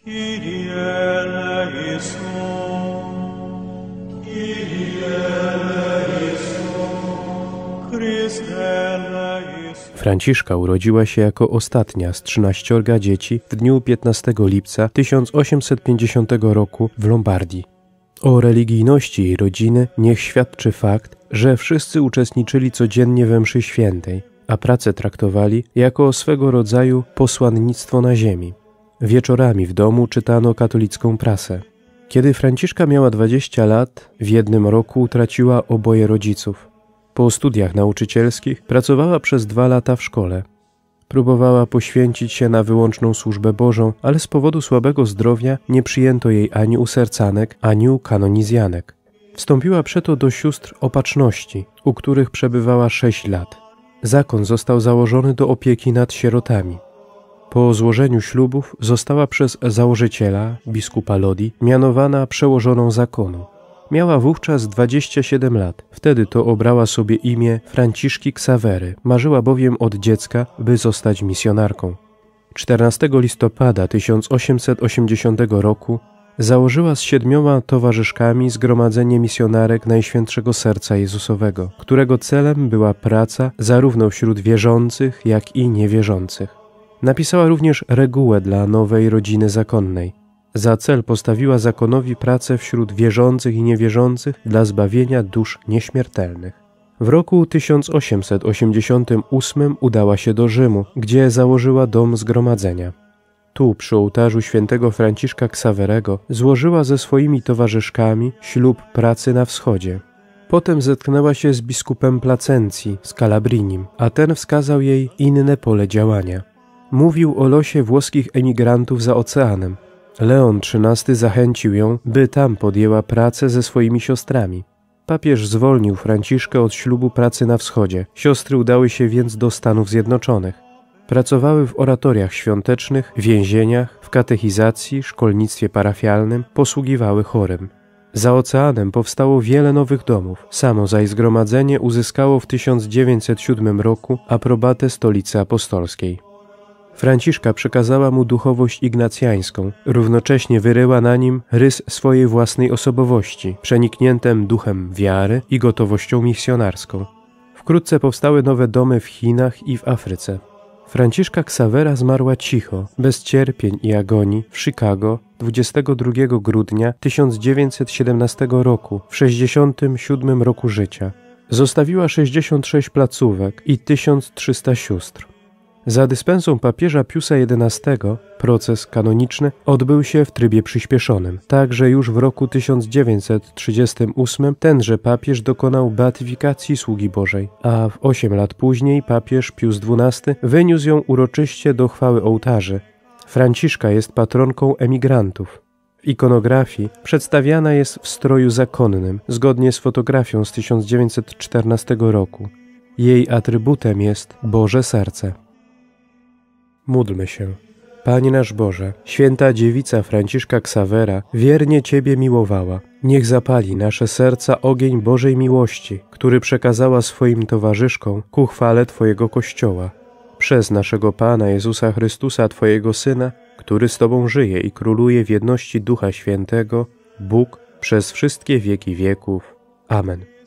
Kyrie eleison, Kyrie eleison, Chryste eleison. Franciszka urodziła się jako ostatnia z 13 dzieci w dniu 15 lipca 1850 roku w Lombardii. O religijności jej rodziny niech świadczy fakt, że wszyscy uczestniczyli codziennie we mszy świętej, a pracę traktowali jako swego rodzaju posłannictwo na ziemi. Wieczorami w domu czytano katolicką prasę. Kiedy Franciszka miała 20 lat, w jednym roku utraciła oboje rodziców. Po studiach nauczycielskich pracowała przez 2 lata w szkole. Próbowała poświęcić się na wyłączną służbę Bożą, ale z powodu słabego zdrowia nie przyjęto jej ani u sercanek, ani u kanonizjanek. Wstąpiła przeto do sióstr opatrzności, u których przebywała 6 lat. Zakon został założony do opieki nad sierotami. Po złożeniu ślubów została przez założyciela, biskupa Lodi, mianowana przełożoną zakonu. Miała wówczas 27 lat. Wtedy to obrała sobie imię Franciszki Ksawery. Marzyła bowiem od dziecka, by zostać misjonarką. 14 listopada 1880 roku założyła z 7 towarzyszkami Zgromadzenie Misjonarek Najświętszego Serca Jezusowego, którego celem była praca zarówno wśród wierzących, jak i niewierzących. Napisała również regułę dla nowej rodziny zakonnej. Za cel postawiła zakonowi pracę wśród wierzących i niewierzących dla zbawienia dusz nieśmiertelnych. W roku 1888 udała się do Rzymu, gdzie założyła dom zgromadzenia. Tu, przy ołtarzu świętego Franciszka Ksawerego, złożyła ze swoimi towarzyszkami ślub pracy na wschodzie. Potem zetknęła się z biskupem Placencji, z Kalabrinim, a ten wskazał jej inne pole działania. Mówił o losie włoskich emigrantów za oceanem. Leon XIII zachęcił ją, by tam podjęła pracę ze swoimi siostrami. Papież zwolnił Franciszkę od ślubu pracy na wschodzie. Siostry udały się więc do Stanów Zjednoczonych. Pracowały w oratoriach świątecznych, więzieniach, w katechizacji, szkolnictwie parafialnym, posługiwały chorym. Za oceanem powstało wiele nowych domów. Samo zaś zgromadzenie uzyskało w 1907 roku aprobatę Stolicy Apostolskiej. Franciszka przekazała mu duchowość ignacjańską, równocześnie wyryła na nim rys swojej własnej osobowości, przenikniętym duchem wiary i gotowością misjonarską. Wkrótce powstały nowe domy w Chinach i w Afryce. Franciszka Ksawera zmarła cicho, bez cierpień i agonii w Chicago 22 grudnia 1917 roku, w 67 roku życia. Zostawiła 66 placówek i 1300 sióstr. Za dyspensą papieża Piusa XI proces kanoniczny odbył się w trybie przyspieszonym. Także już w roku 1938 tenże papież dokonał beatyfikacji sługi Bożej, a w 8 lat później papież Pius XII wyniósł ją uroczyście do chwały ołtarzy. Franciszka jest patronką emigrantów. W ikonografii przedstawiana jest w stroju zakonnym, zgodnie z fotografią z 1914 roku. Jej atrybutem jest Boże Serce. Módlmy się. Panie nasz Boże, święta dziewica Franciszka Ksawera wiernie Ciebie miłowała. Niech zapali nasze serca ogień Bożej miłości, który przekazała swoim towarzyszkom ku chwale Twojego Kościoła. Przez naszego Pana Jezusa Chrystusa, Twojego Syna, który z Tobą żyje i króluje w jedności Ducha Świętego, Bóg przez wszystkie wieki wieków. Amen.